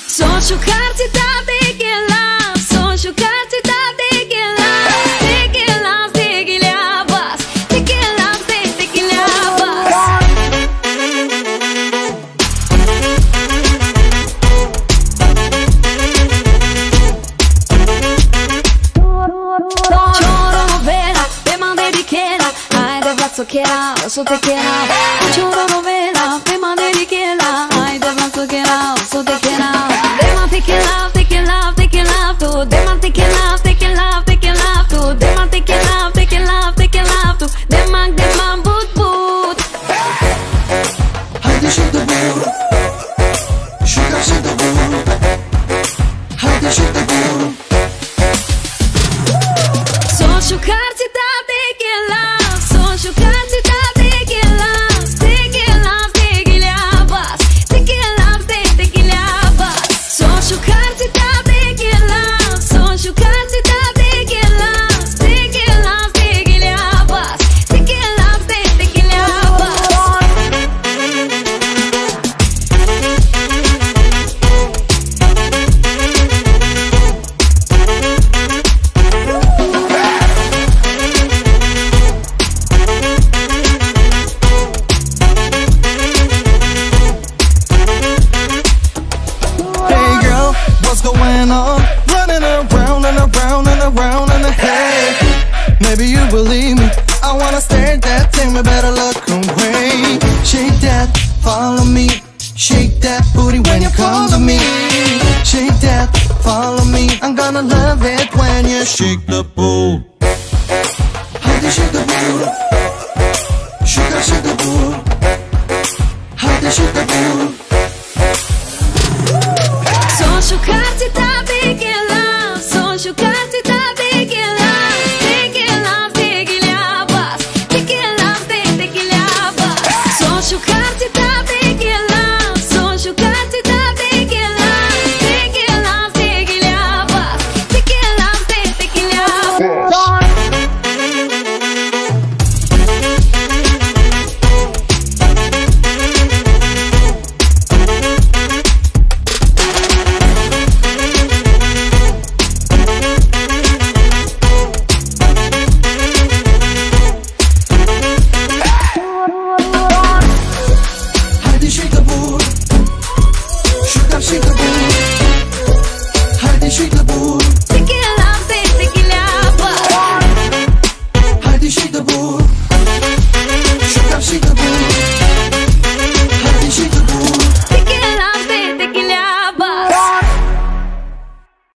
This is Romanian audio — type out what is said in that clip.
Social quantità di love, social quantità di love, take it love, take it love, take it love, take it love. Choro novela, te mandei de quela, ai de braço que era, eu sou tequila. Choro novela, te mandei de quela, ai de braço que era, eu sou tequila. Take it love, take it love, take it love, to them take it love, take it love, take it love, to them take it love, take it love, take it love, to them boot boot. Haydi şimdi vur, şuka şimdi vur. Haydi şimdi vur. Social quantità di love, social quantità di love, take it love, take it love, take it love, take it love. Social quantità di love, social quantità di love, take it love, take it love, take it love, take it love. Hey girl, what's going on? Running around and around and around in the head. Maybe you believe me, I wanna stare at that thing, but better look away. Shake that, follow me. Shake that booty when you call to me. Shake that, follow me. I'm gonna love it when you shake the boot. Haydi shake the boot.